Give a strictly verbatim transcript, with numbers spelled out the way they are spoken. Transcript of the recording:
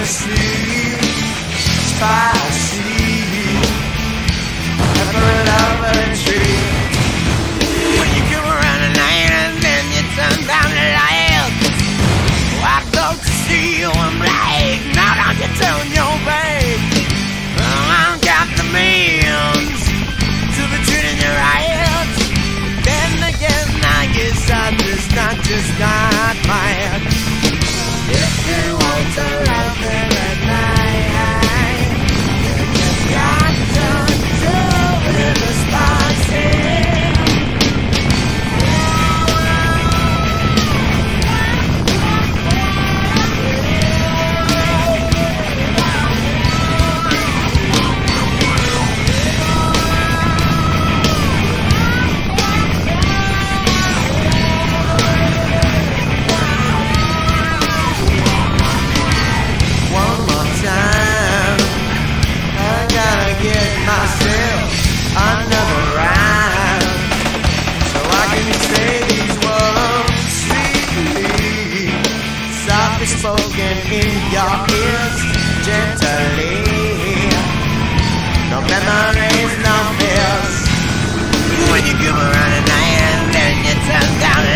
sleep, spicy, for a lover tree. When you come around at night and then you turn down the light, I'd love to see you in black. Now don't you turn your back. I got the means to be treating you right. Then again, I guess I'm just not, just not mad. If you want to love me at night, you just got to do it responsive. Another round, so I can say these words sweetly, softly spoken in your ears, gently. No memories, no fears. When you come around at night and then you turn down